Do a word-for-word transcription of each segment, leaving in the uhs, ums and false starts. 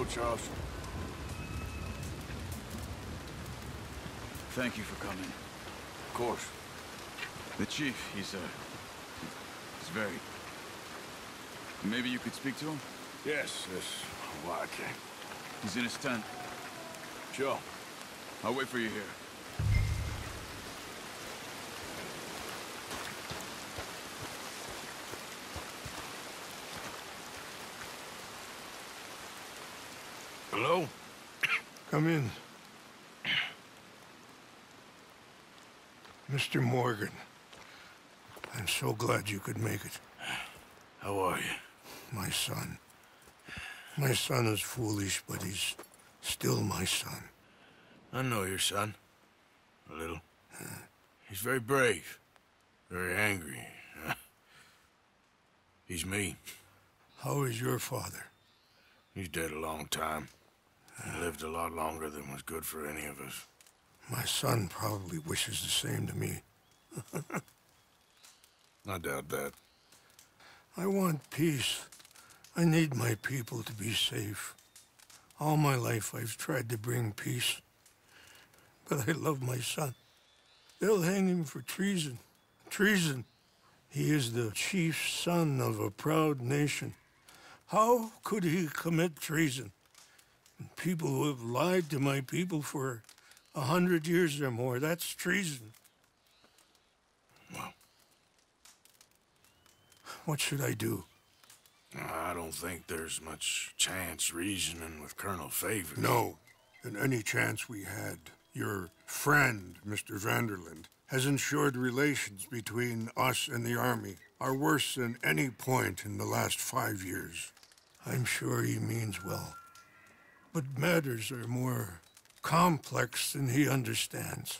Charles. Thank you for coming. Of course. The chief, he's, uh... he's very... Maybe you could speak to him? Yes, yes. Why I can't. He's in his tent. Sure. I'll wait for you here. Hello? Come in. Mister Morgan, I'm so glad you could make it. How are you? My son. My son is foolish, but he's still my son. I know your son. A little. He's very brave. Very angry. He's me. How is your father? He's dead a long time. He lived a lot longer than was good for any of us. My son probably wishes the same to me. I doubt that. I want peace. I need my people to be safe. All my life I've tried to bring peace. But I love my son. They'll hang him for treason. Treason. He is the chief's son of a proud nation. How could he commit treason? People who have lied to my people for a hundred years or more, that's treason. Well, what should I do? I don't think there's much chance reasoning with Colonel Favors. No. And any chance we had, your friend, Mister Vanderland, has ensured relations between us and the army are worse than any point in the last five years. I'm sure he means well. But matters are more complex than he understands.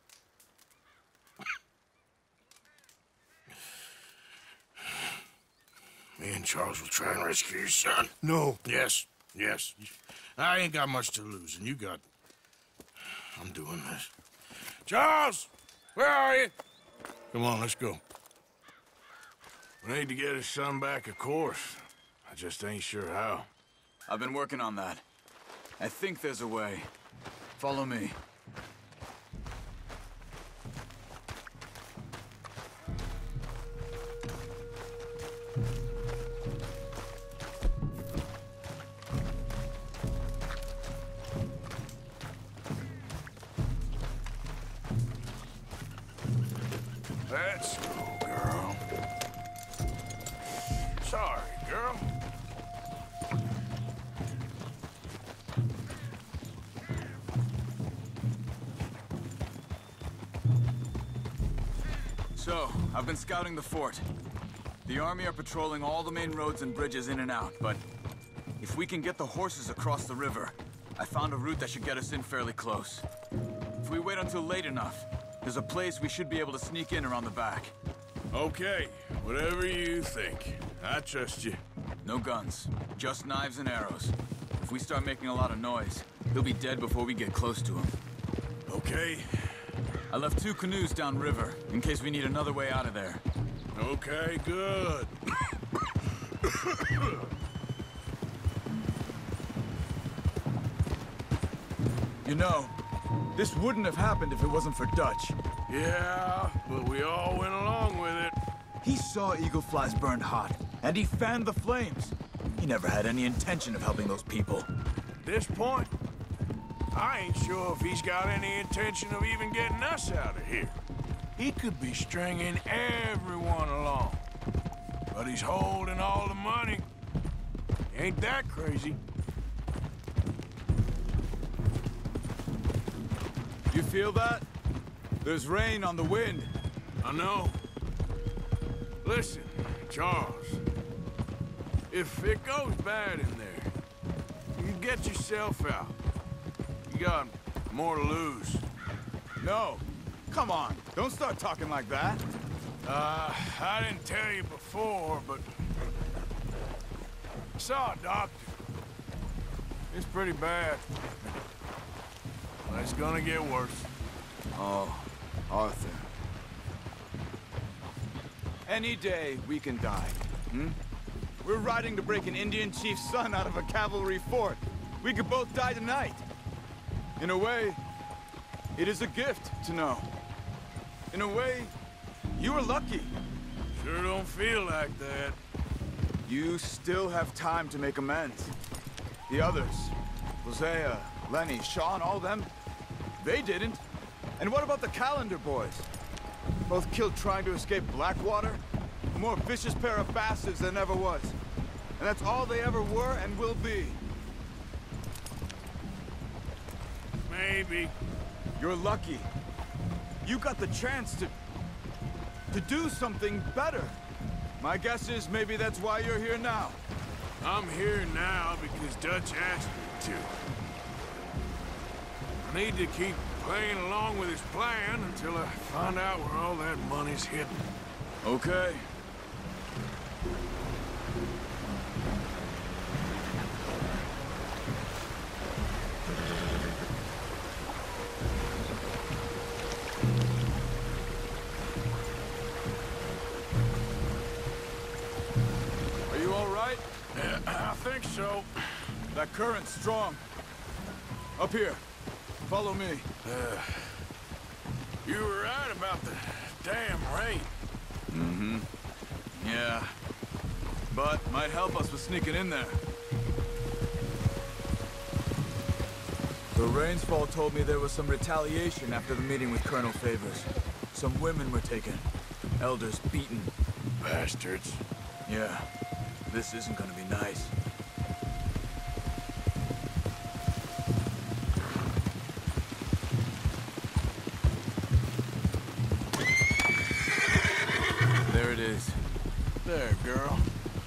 Me and Charles will try and rescue your son. No. Yes, yes. I ain't got much to lose, and you got... I'm doing this. Charles! Where are you? Come on, let's go. We need to get his son back, of course. I just ain't sure how. I've been working on that. I think there's a way. Follow me. Let's go, girl. Sorry, girl. So, I've been scouting the fort. The army are patrolling all the main roads and bridges in and out, but if we can get the horses across the river, I found a route that should get us in fairly close. If we wait until late enough, there's a place we should be able to sneak in around the back. Okay, whatever you think. I trust you. No guns, just knives and arrows. If we start making a lot of noise, he'll be dead before we get close to him. Okay. I left two canoes downriver, in case we need another way out of there. Okay, good. You know, this wouldn't have happened if it wasn't for Dutch. Yeah, but we all went along with it. He saw Eagle Flies burned hot, and he fanned the flames. He never had any intention of helping those people. At this point, I ain't sure if he's got any intention of even getting us out of here. He could be stringing everyone along. But he's holding all the money. He ain't that crazy. You feel that? There's rain on the wind. I know. Listen, Charles. If it goes bad in there, you get yourself out. You got more to lose. No. Come on. Don't start talking like that. Uh, I didn't tell you before, but... I saw a doctor. It's pretty bad. But it's gonna get worse. Oh, Arthur. Any day we can die, hmm? We're riding to break an Indian chief's son out of a cavalry fort. we could both die tonight. In a way, it is a gift to know. In a way, you were lucky. Sure don't feel like that. You still have time to make amends. The others, Hosea, Lenny, Sean, all them, they didn't. And what about the Calendar boys? Both killed trying to escape Blackwater? A more vicious pair of bastards than ever was. And that's all they ever were and will be. Maybe. You're lucky. You got the chance to... to do something better. My guess is maybe that's why you're here now. I'm here now because Dutch asked me to. I need to keep playing along with his plan until I find out where all that money's hidden. Okay. Are you all right? Yeah, I think so. That current's strong. Up here. Follow me. Uh, you were right about the damn rain. Mm-hmm. Yeah. But might help us with sneaking in there. The Rainsfall told me there was some retaliation after the meeting with Colonel Favors. Some women were taken. Elders beaten. Bastards. Yeah. This isn't gonna be nice. There it is. There, girl.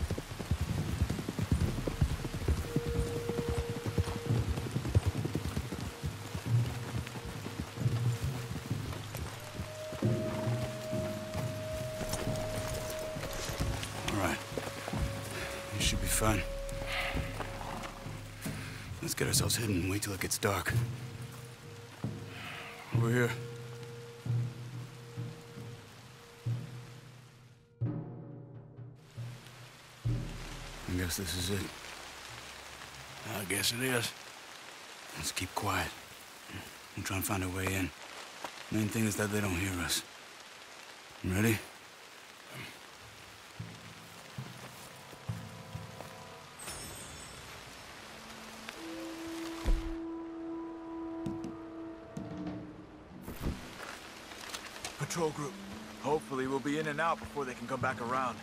All right. This should be fun. Let's get ourselves hidden and wait till it gets dark. Over here. I guess this is it. I guess it is. Let's keep quiet. We'll try and find our way in. Main thing is that they don't hear us. You ready? Patrol group. Hopefully we'll be in and out before they can come back around.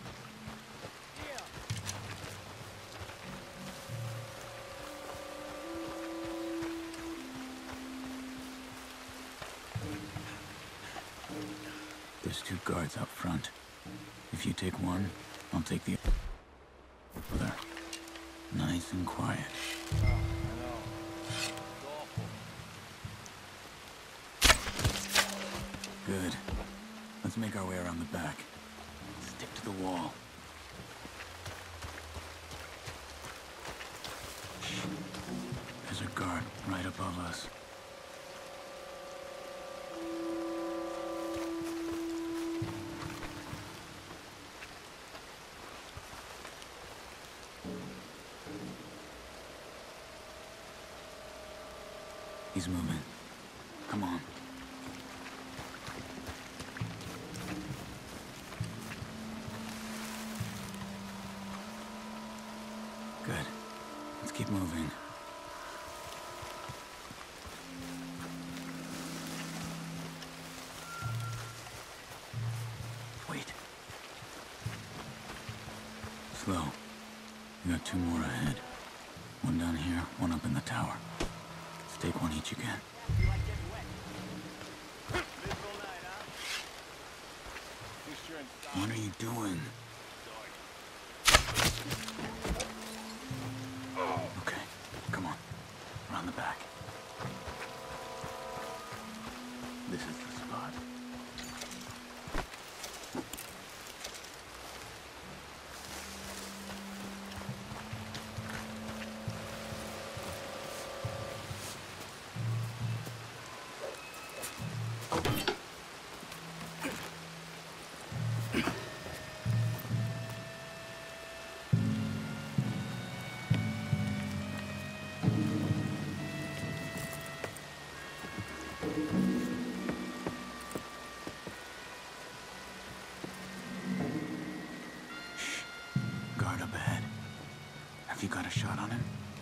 There's two guards out front. If you take one, I'll take the other. Nice and quiet. Good. Let's make our way around the back. Stick to the wall. There's a guard right above us. He's moving. Come on. Good. Let's keep moving. Wait. Slow. We got two more ahead. One down here, one up in the tower. Let's take one each again. What are you doing? Okay, come on. Around the back. This is the spot. shot on him?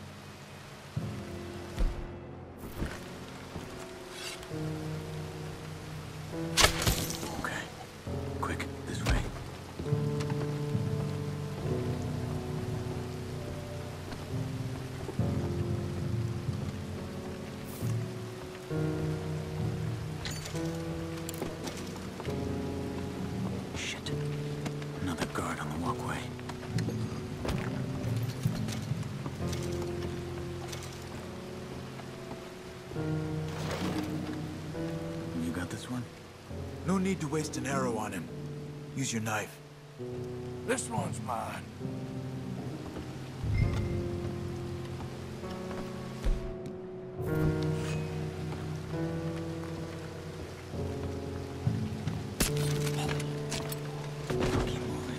Okay. Quick, this way. Shit. Another guard on the walkway. You got this one? No need to waste an arrow on him. Use your knife. This one's mine. Keep moving.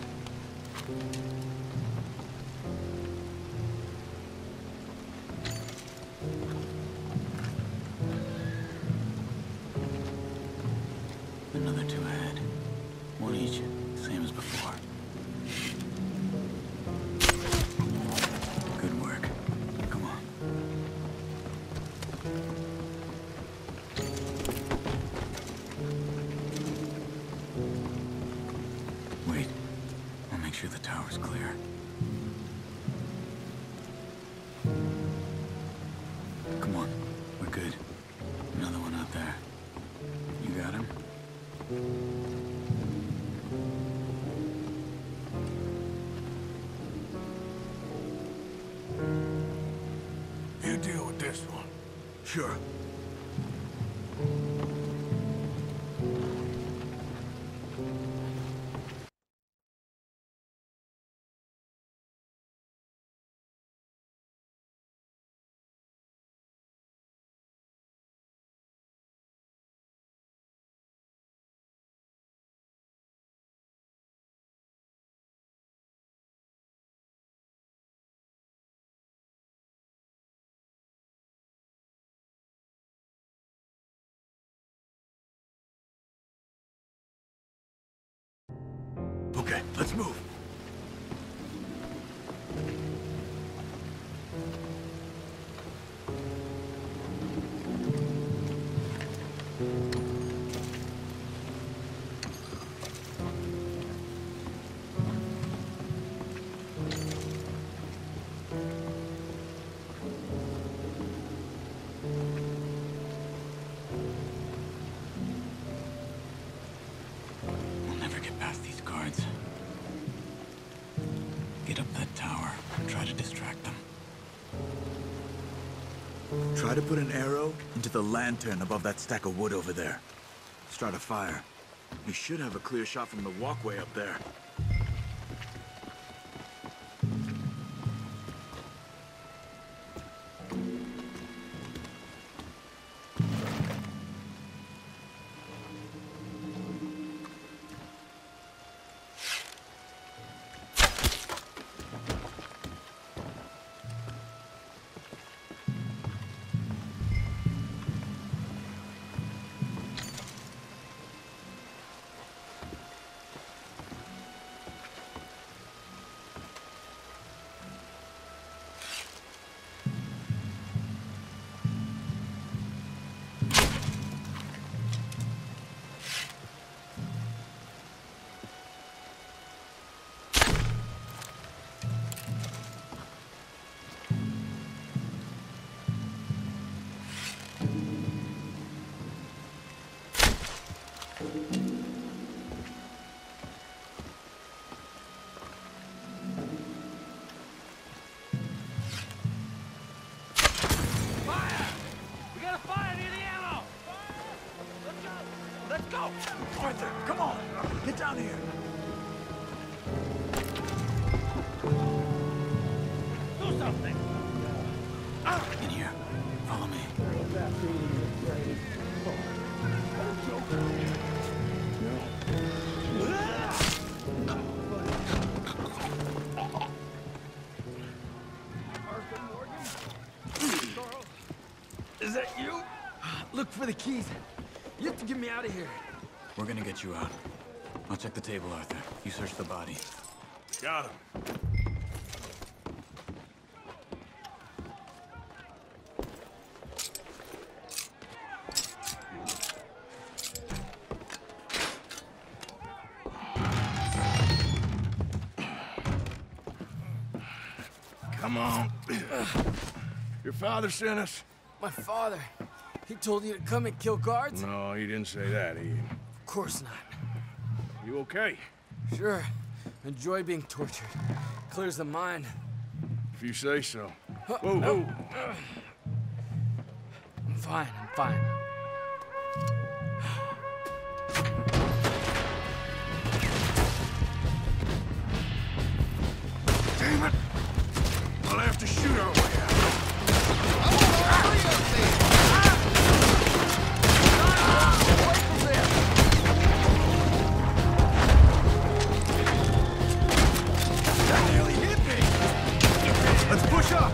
Another two ahead. One each, same as before. Good work. Come on. Wait. I'll make sure the tower's clear. Come on. We're good. Another one out there. You got him? You deal with this one. Sure. Okay, let's move. We'll never get past these guards. Get up that tower and try to distract them. Try to put an arrow into the lantern above that stack of wood over there. Start a fire. You should have a clear shot from the walkway up there. Arthur, come on! Get down here! Do something! In here. Follow me. Is that you? Look for the keys. You have to get me out of here. We're gonna get you out. I'll check the table, Arthur. You search the body. Got him. Come on. Your father sent us? My father. He told you to come and kill guards? No, he didn't say that, Ian. Of course not. You okay? Sure. Enjoy being tortured. Clears the mind. If you say so. Whoa, whoa. I'm fine, I'm fine. Damn it! I'll have to shoot our way out. That nearly hit me! Let's push up!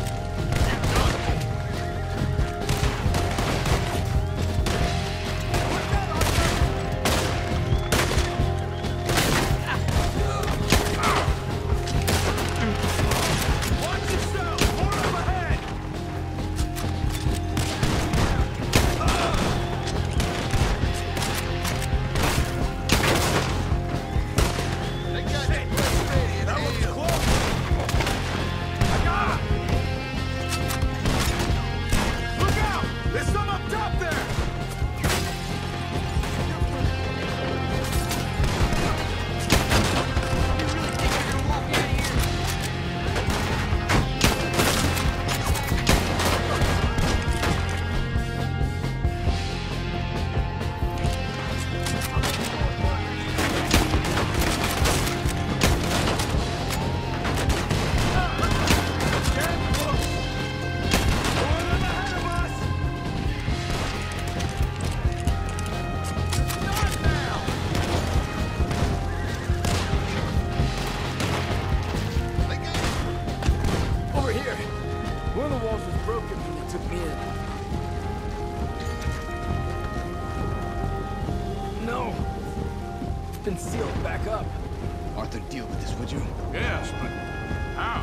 Been sealed back up. Arthur, deal with this, would you? Yes, but how?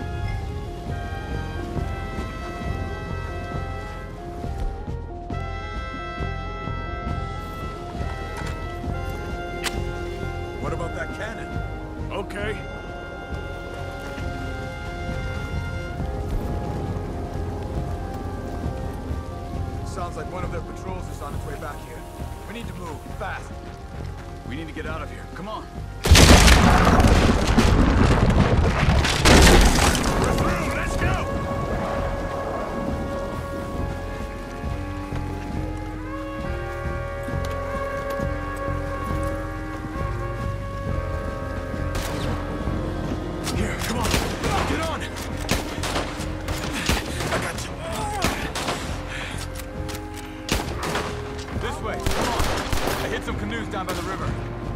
What about that cannon? Okay. Sounds like one of their patrols is on its way back here. We need to move, fast. We need to get out of here. Come on. We're through. Let's go. Here, come on. Get on. I got you. This way. Come on. I hit some canoes down by the river.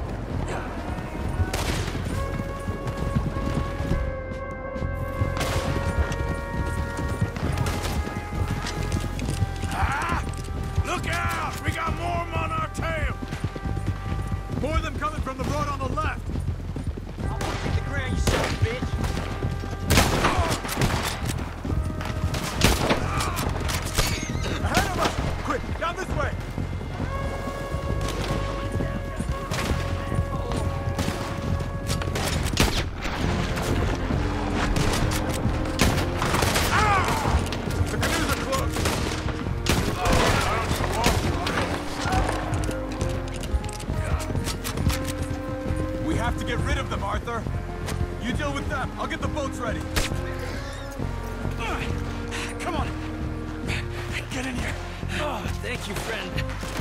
Ah! Look out! We got more of 'em on our tail! More of them coming from the road on the left. I won't hit the ground, you son of a bitch. Ahead of us! Quick, down this way! The canoes are close! We have to get rid of them, Arthur. You deal with them. I'll get the boats ready. Come on. Get in here. Oh, thank you, friend.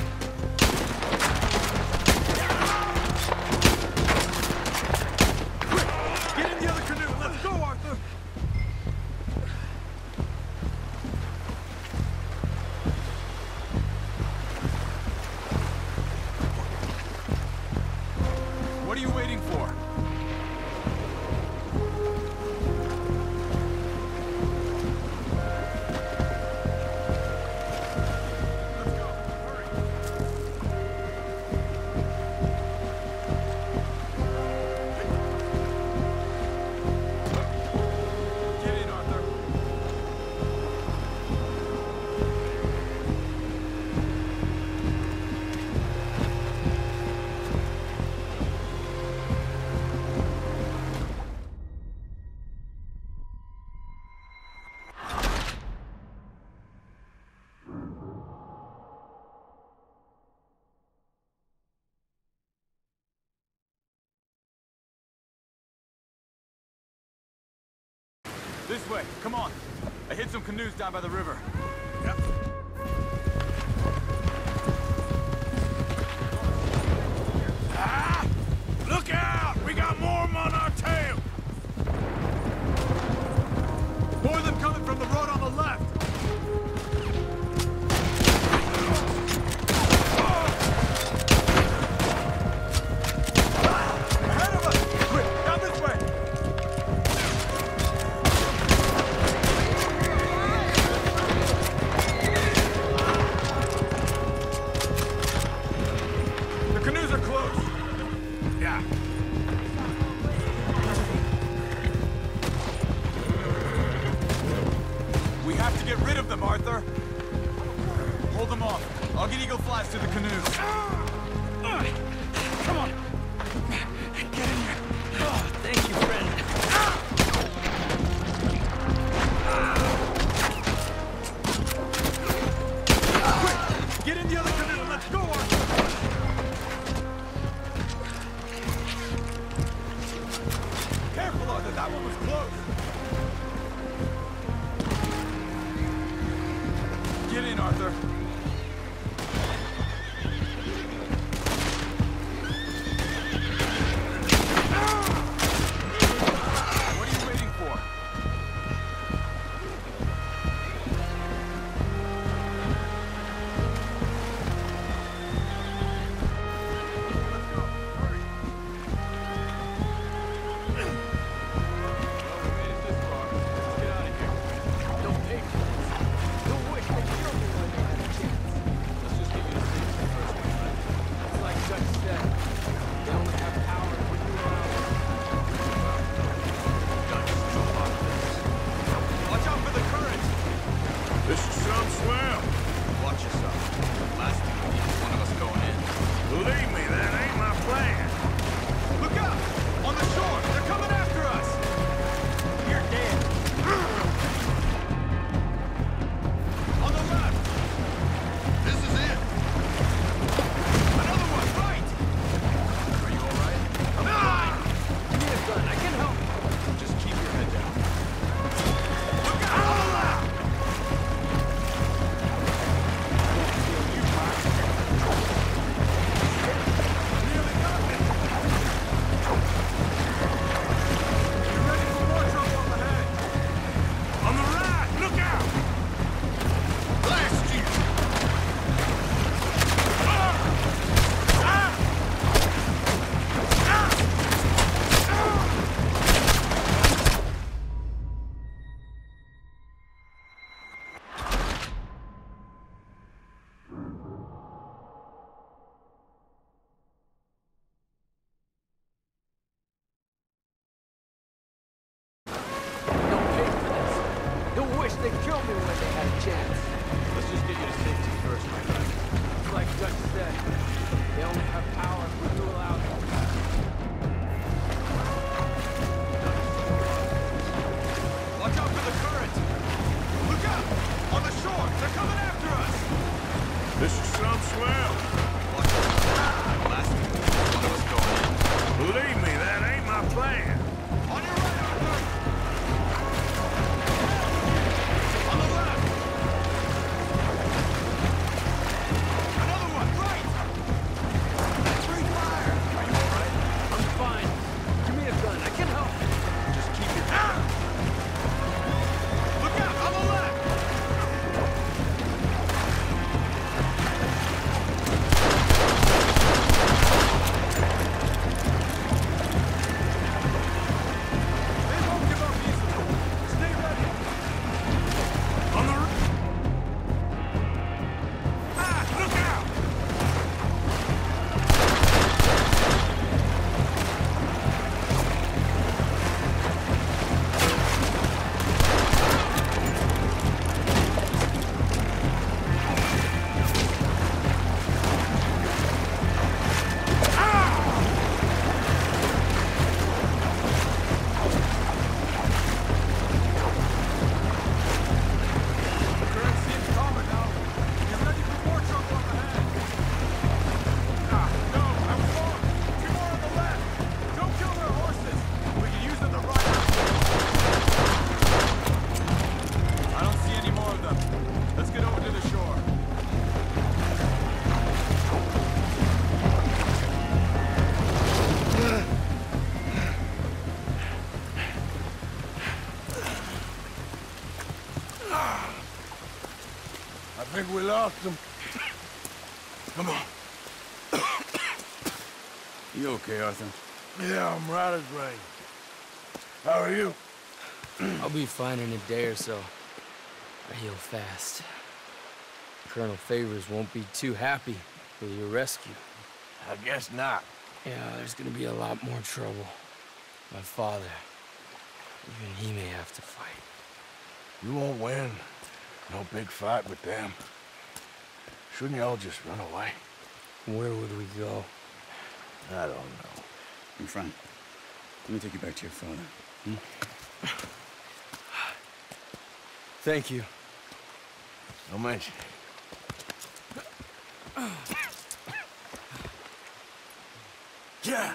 Quick! Get in the other canoe. Let's go, Arthur. What are you waiting for? Let's go. Hurry. This way, come on. I hit some canoes down by the river. Yeah. Ah! Look out! We got more of 'em on our tail! More of them coming from the road on the left! Ahead of us! Quick, down this way! The canoes are close! Yeah. We have to get rid of them, Arthur! Hold them off. I'll get Eagle Flies to the canoes. Come on. Get in here. Oh, thank you, friend. Quick! Get in the other canoe! Let's go, Arthur! Careful, Arthur! That one was close! Get in, Arthur! What are you waiting for? Watch out for the current! This is some swell. Watch yourself. Last thing we need is one of us going in. Believe me, that ain't my plan. Look out! On the shore! They're coming after us! You're dead. On the left! This is it! Another one, right! Are you alright? I'm fine! Give me a gun. I can help. Just keep your head down. Look out! On the left! You nearly got it! Get ready for more trouble up ahead! On the right, look out! Blast you! Ah! Ah! Ah! Don't pay for this. You'll wish they killed me when they had a chance. Let's just get you to safety first, my friend. It's like Dutch said. They only have power when you allow them. Watch out for the current! Look out! On the shore! They're coming after us! This is some swell. Watch out! Last thing, one of us going in. Believe me, that ain't my plan. On your right, Arthur! On the left! Another one, right! Free fire! Are you alright? I'm fine. Give me a gun. I can help. Just keep your head down. Look out! On the left! I think we lost him. Come on. You okay, Arthur? Yeah, I'm right as rain. How are you? I'll be fine in a day or so. I heal fast. Colonel Favors won't be too happy with your rescue. I guess not. Yeah, there's gonna be a lot more trouble. My father, even he may have to fight. You won't win. No big fight with them. Shouldn't you all just run away? Where would we go? I don't know. In front. Let me take you back to your father. Hmm? Thank you. Don't mention it. Yeah.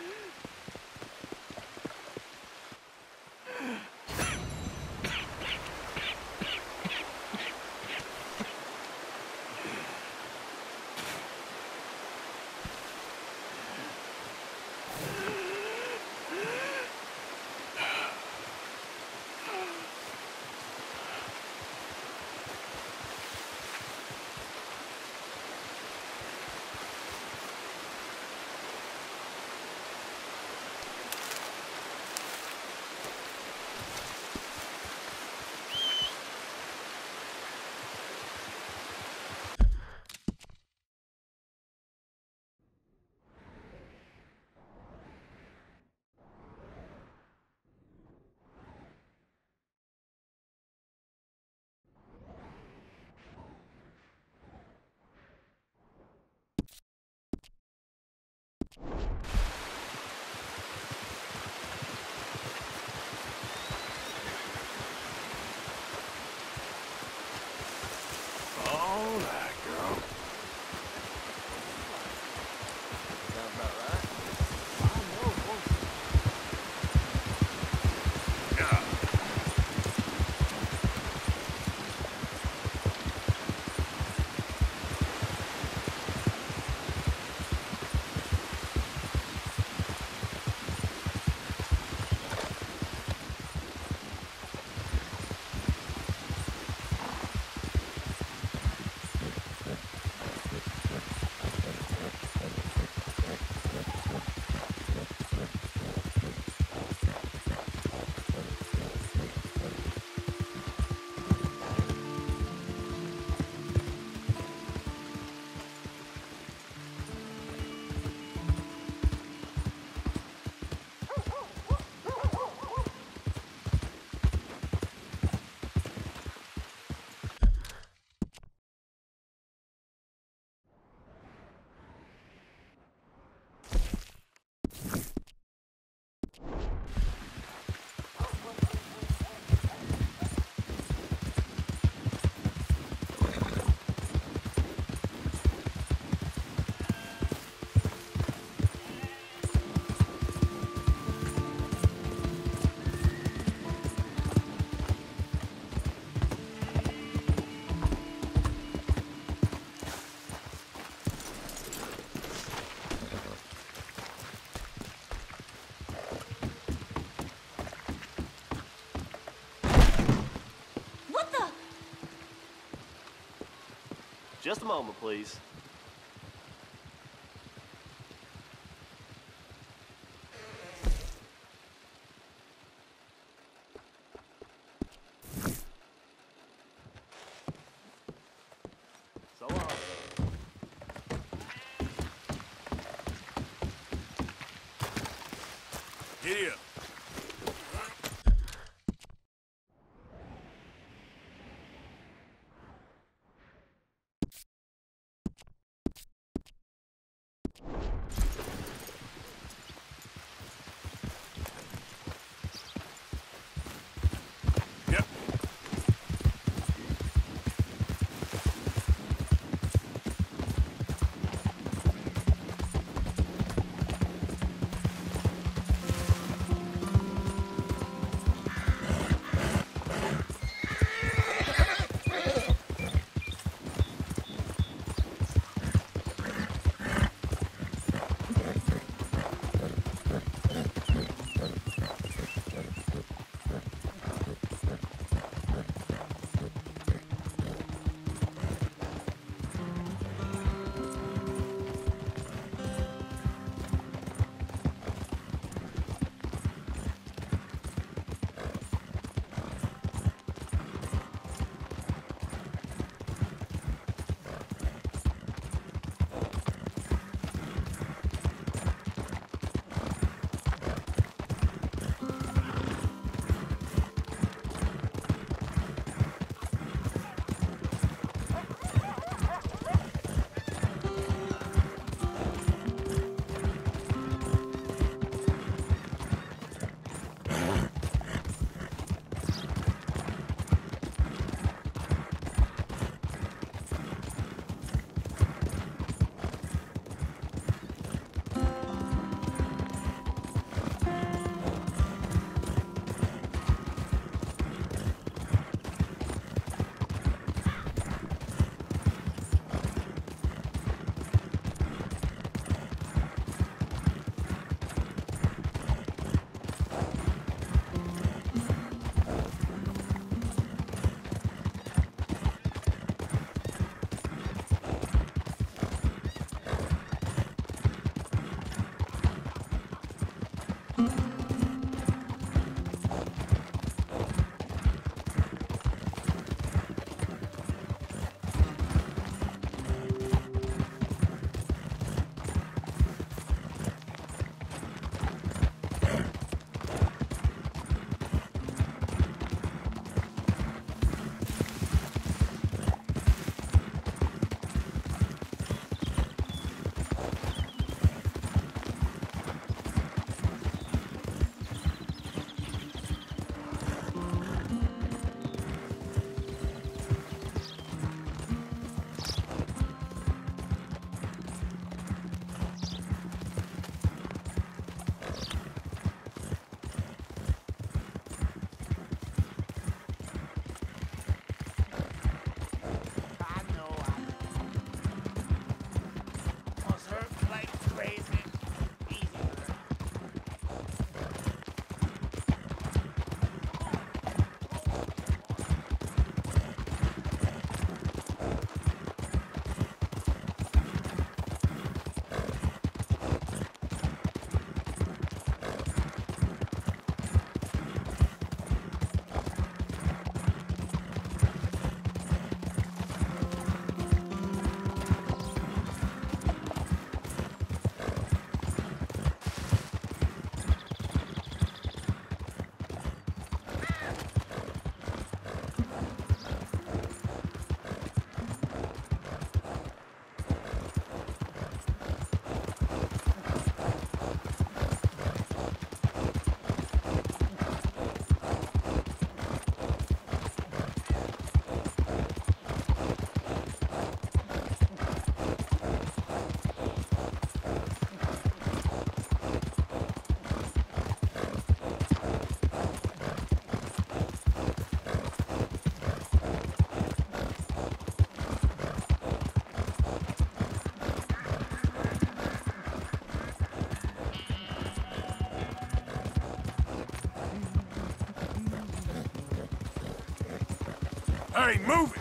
All right, girl. Sounds about right. Yeah. Just a moment, please. So long. Giddy up. Hey, move it!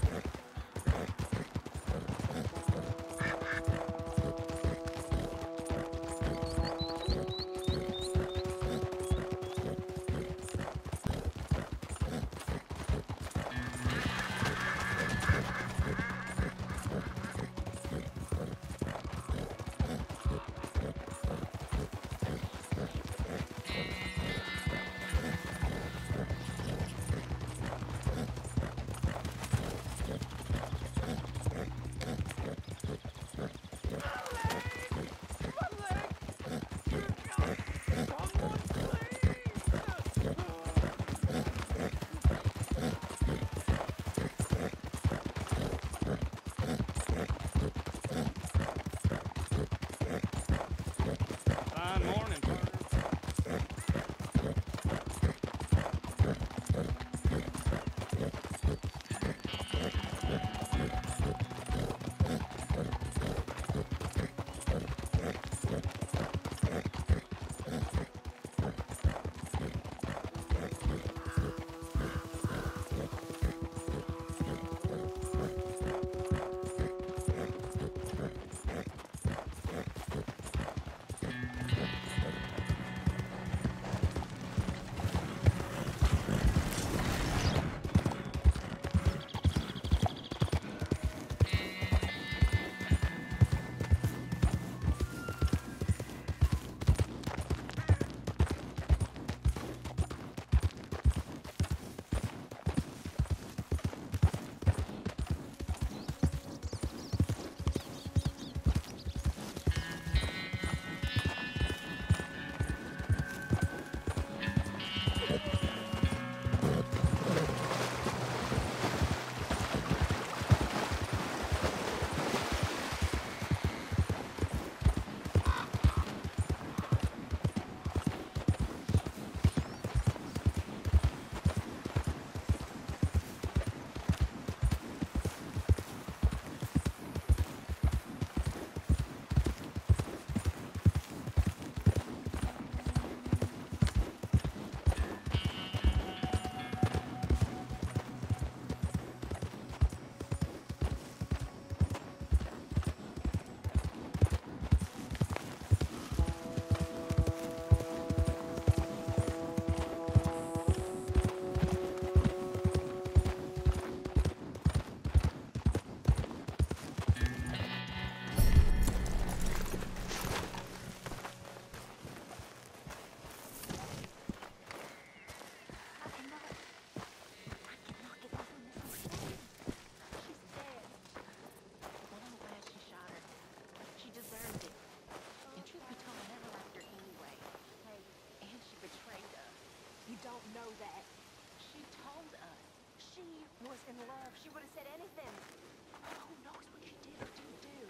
in love, she would have said anything. Who knows what she did or didn't do?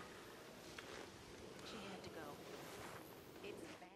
She had to go. It's bad.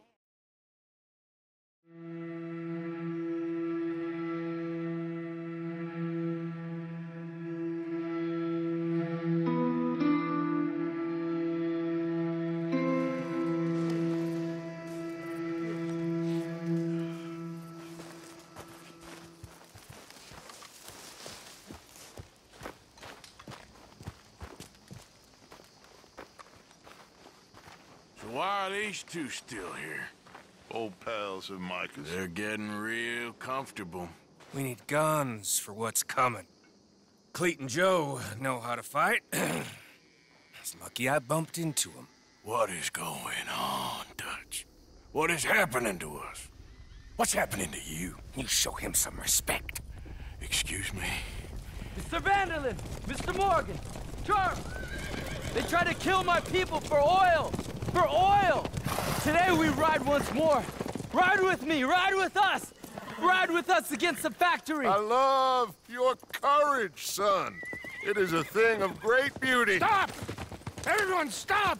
Why are these two still here? Old pals of Micah's. They're getting real comfortable. We need guns for what's coming. Cleet and Joe know how to fight. It's lucky I bumped into them. What is going on, Dutch? What is happening to us? What's happening to you? You show him some respect. Excuse me? Mister Vanderlyn! Mister Morgan! Charles! They try to kill my people for oil! For oil! Today we ride once more. Ride with me, ride with us! Ride with us against the factory! I love your courage, son. It is a thing of great beauty. Stop! Everyone stop!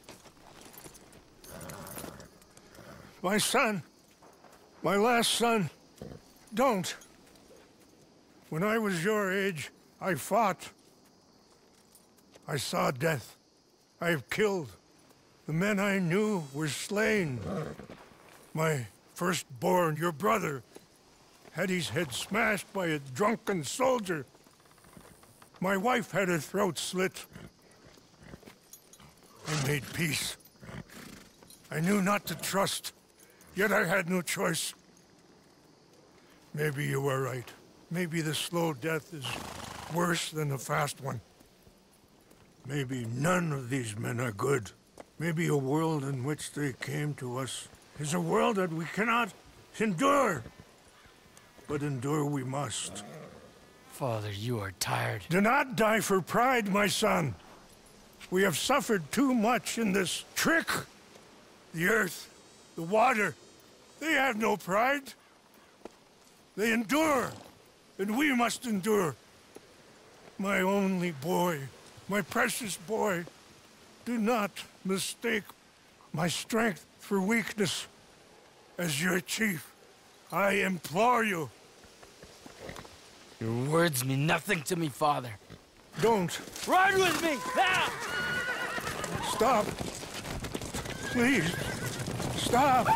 My son, my last son, don't. When I was your age, I fought. I saw death. I have killed. The men I knew were slain. My firstborn, your brother, had his head smashed by a drunken soldier. My wife had her throat slit. I made peace. I knew not to trust, yet I had no choice. Maybe you were right. Maybe the slow death is worse than the fast one. Maybe none of these men are good. Maybe a world in which they came to us is a world that we cannot endure. But endure we must. Father, you are tired. Do not die for pride, my son. We have suffered too much in this trick. The earth, the water, they have no pride. They endure, and we must endure. My only boy, my precious boy, do not mistake my strength for weakness. As your chief, I implore you. Your words mean nothing to me, Father. Don't. Ride with me! Now! Stop. Please. Stop.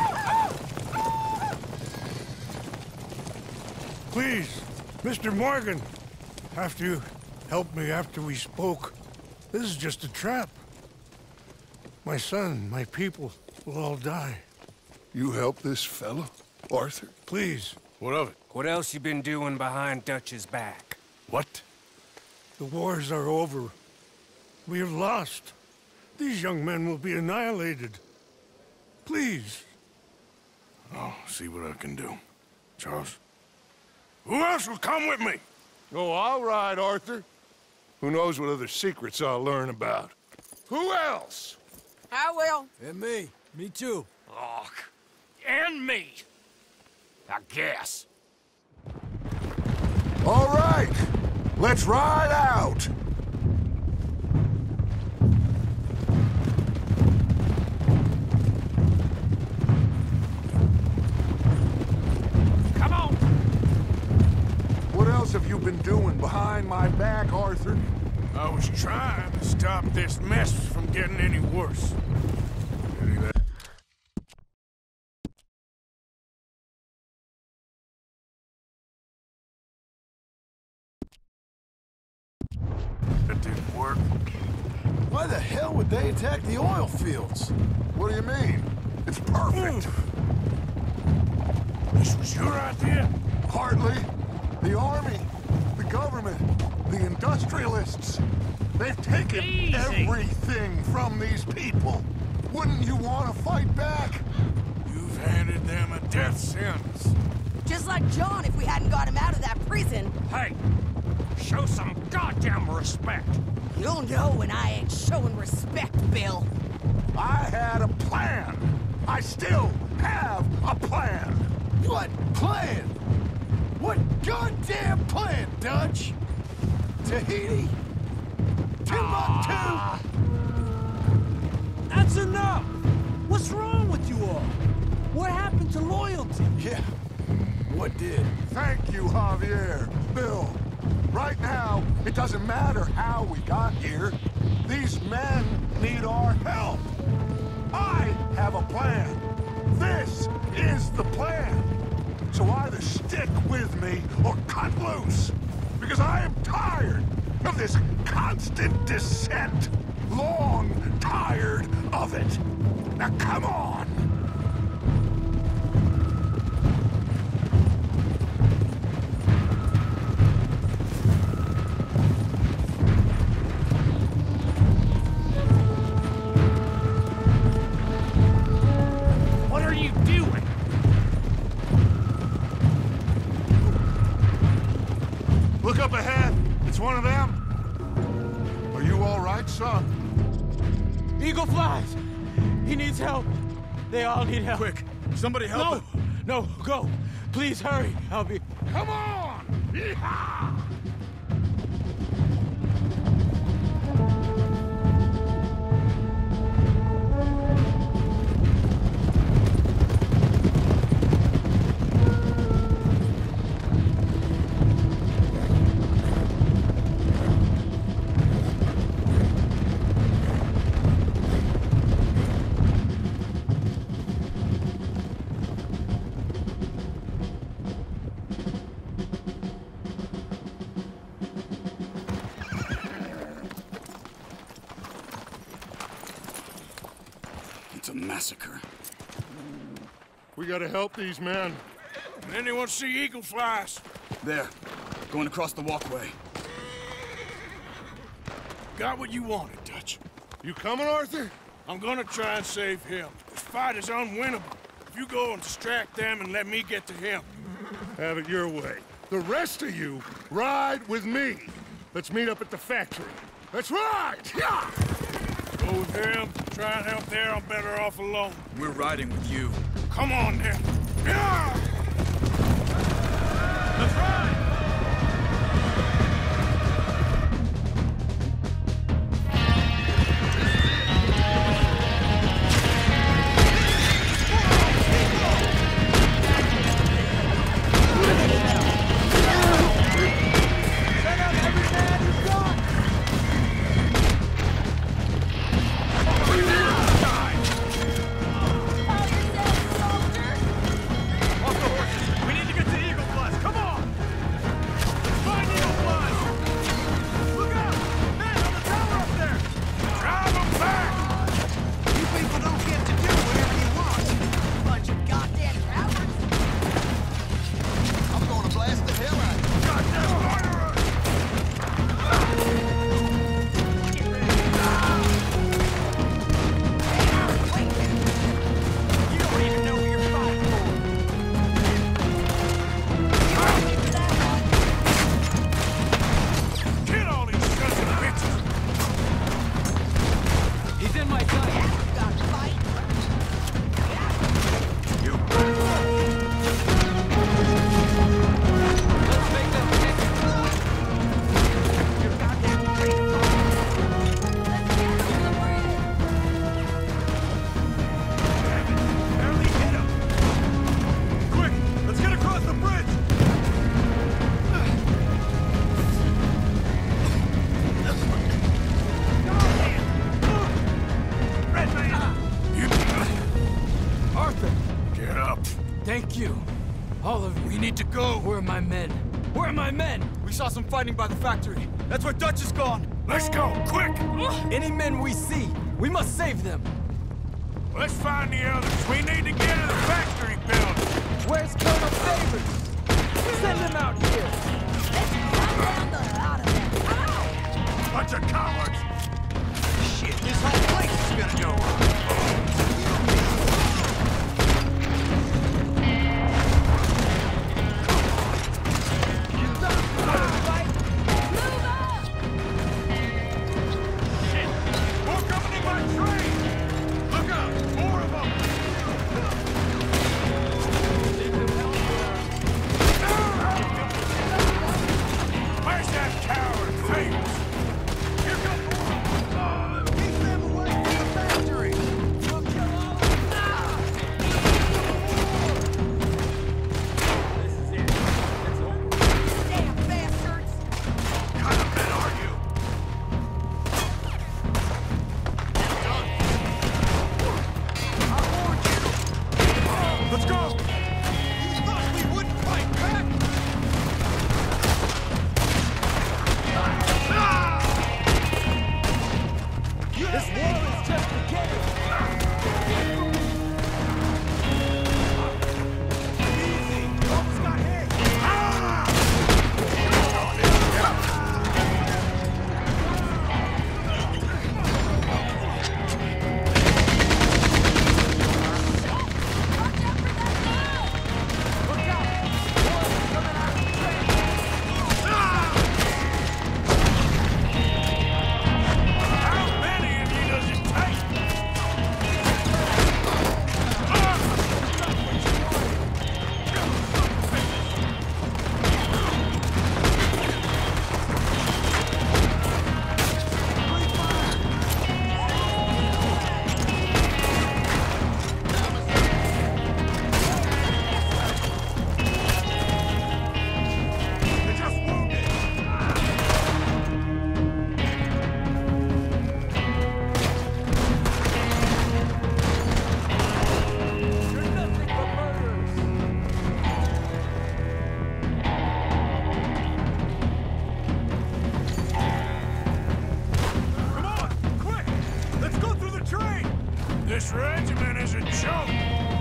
Please, Mister Morgan. After you helped me after we spoke, this is just a trap. My son, my people will all die. You help this fellow, Arthur? Please. What of it? What else you been doing behind Dutch's back? What? The wars are over. We have lost. These young men will be annihilated. Please. I'll see what I can do. Charles? Who else will come with me? Oh, all right, Arthur. Who knows what other secrets I'll learn about? Who else? I will. And me. Me too. Oh, and me. I guess. All right. Let's ride out. Come on. What else have you been doing behind my back, Arthur? I was trying to stop this mess from getting any worse. That didn't work. Why the hell would they attack the oil fields? What do you mean? It's perfect. This was your idea? Hardly. The army, the government, the industrialists. They've taken Easy. everything from these people. Wouldn't you want to fight back? You've handed them a death sentence. Just like John if we hadn't got him out of that prison. Hey, show some goddamn respect. You'll know when I ain't showing respect, Bill. I had a plan. I still have a plan. What plan? What goddamn plan, Dutch? Tahiti? Timbuktu? That's enough! What's wrong with you all? What happened to loyalty? Yeah. What did? Thank you, Javier. Bill. Right now, it doesn't matter how we got here. These men need our help. I have a plan. This is the plan. So either stick with me or cut loose. Because I am tired of this constant descent. Long tired of it. Now come on. What are you doing? Look up ahead. It's one of them. Are you all right, son? Eagle flies! He needs help. They all need help. Quick, somebody help No! him. No, go! Please hurry! I'll be... Come on! Yeehaw! It's a massacre. We gotta help these men. Anyone see eagle flies? There. Going across the walkway. Got what you wanted, Dutch. You coming, Arthur? I'm gonna try and save him. This fight is unwinnable. If you go and distract them and let me get to him. Have it your way. The rest of you, ride with me. Let's meet up at the factory. Let's ride! Yeah! Go with him. Try and help there. I'm better off alone. We're riding with you. Come on, then. Yeah! Let's ride! Fighting by the factory. That's where Dutch is gone. Let's go, quick! Any men we see, we must save them. Let's find the others. We need to get to the factory building. Where's Colonel Favors? Send him out here. Let's run down the lot of them. Ow! Bunch of cowards! Shit, this whole place is gonna go. Keep them away from the factory! This regiment is a joke!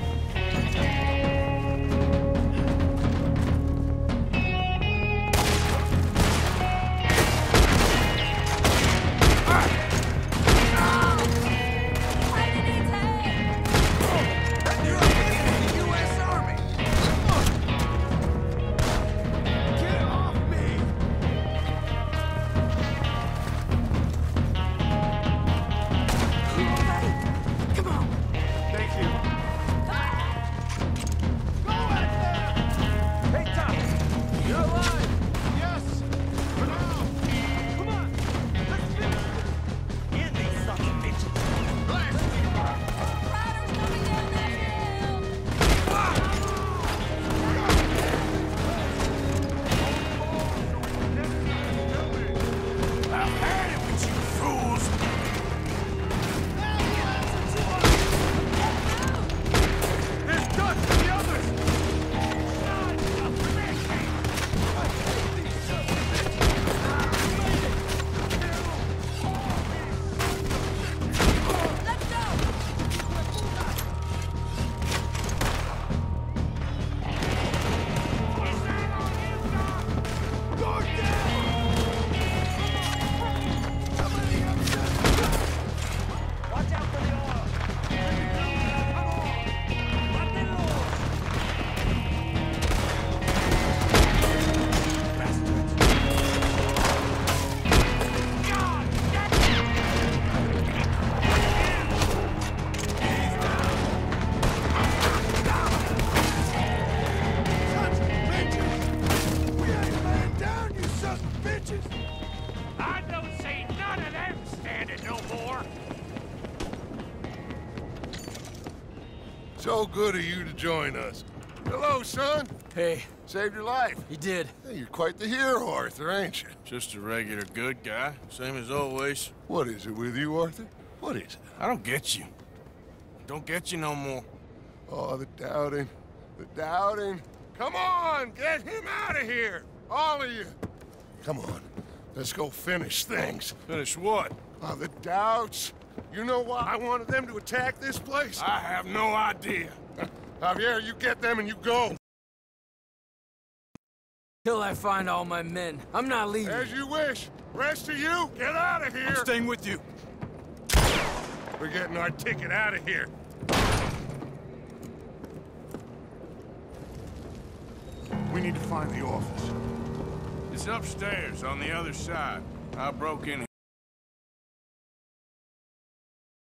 So good of you to join us. Hello, son. Hey. Saved your life. You did. Hey, you're quite the hero, Arthur, ain't you? Just a regular good guy, same as always. What is it with you, Arthur? What is it? I don't get you. Don't get you no more. Oh, the doubting. The doubting. Come on, get him out of here. All of you. Come on. Let's go finish things. Finish what? Oh, the doubts. You know why I wanted them to attack this place? I have no idea. Javier, you get them and you go. Till I find all my men. I'm not leaving. As you wish. Rest of you, get out of here. I'm staying with you. We're getting our ticket out of here. We need to find the office. It's upstairs on the other side. I broke in